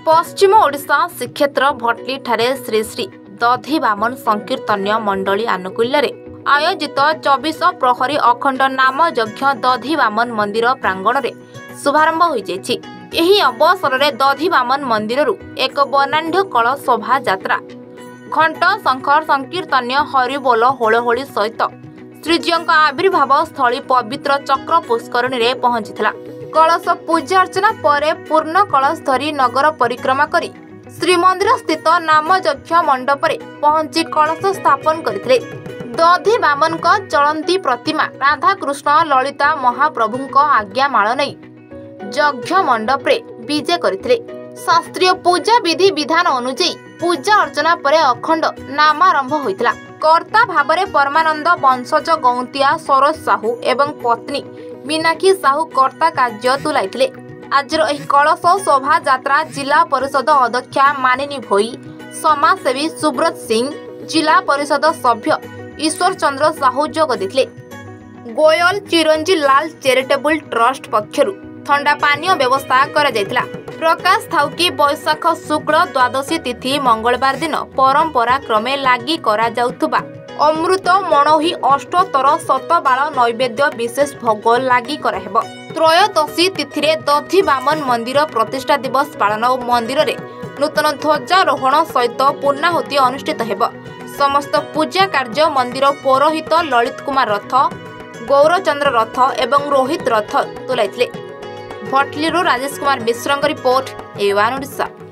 पश्चिम ओडिशा श्रीक्षेत्र भटली ठारे श्री श्री दधी बामन संकीर्तन्य मंडली आनुकूल्य आयोजित 24 प्रहरी अखंड नाम यज्ञ दधी बामन मंदिर प्रांगण में शुभारंभ हो अवसर में दधी बामन मंदिर एक वर्णाढ़ कल शोभा यात्रा घंट शंखर संकीर्तन्य हरिबोल होलहोली सहित श्रीजीव आविर्भाव स्थली पवित्र चक्र पुष्करणी में पहुंची कलश पूजा अर्चना पर पूर्ण कलश धरी नगर परिक्रमा करी श्रीमंदिर स्थित नाम यज्ञ मंडप पहुंची कलश स्थापन करथिले। दधी बामन चलंती प्रतिमा राधाकृष्ण ललिता महाप्रभु आज्ञा माल नहीं यज्ञ मंडप विजे करथिले। शास्त्रीय पूजा विधि विधान अनुଯାयी पूजा अर्चना पर अखंड नामारंभ होइतला। कर्ता भावरे परमानंद वंशज गौंतिया सरोज साहू एवं पत्नी मीनाक्षी साहू कर्ता कार्य तुलाइथिले। आजर एही कलश शोभा यात्रा जिला परिषद अध्यक्षा मानिनी भोई, समाजसेवी सुब्रत सिंह, जिला परिषद सभ्य ईश्वर चंद्र साहू जोग देथिले। गोयल चिरंजी लाल चैरिटेबल ट्रस्ट पक्षरु ठंडा पानीय व्यवस्था करा जायतिला। प्रकाश थाउकी बैशाख शुक्ल द्वादशी तिथि मंगलवार दिन परंपरा क्रमे लागि करा जाउथुबा अमृत मणोही अष्टोत्तर शतबाल नैवेद्य विशेष भोग लागि कराहेब। त्रयोदशी तिथि दधी बामन मंदिर प्रतिष्ठा दिवस पालन और मंदिर रे नूतन ध्वजारोहण सहित पूर्णाहुति अनुष्ठित हेब। समस्त पूजा कार्य मंदिर पौरोहित ललित कुमार रथ, गौरचंद्र रथ एवं रोहित रथ तुलाइथिले। Bhatli Rajesh Kumar Mishra report, A1 Odisha.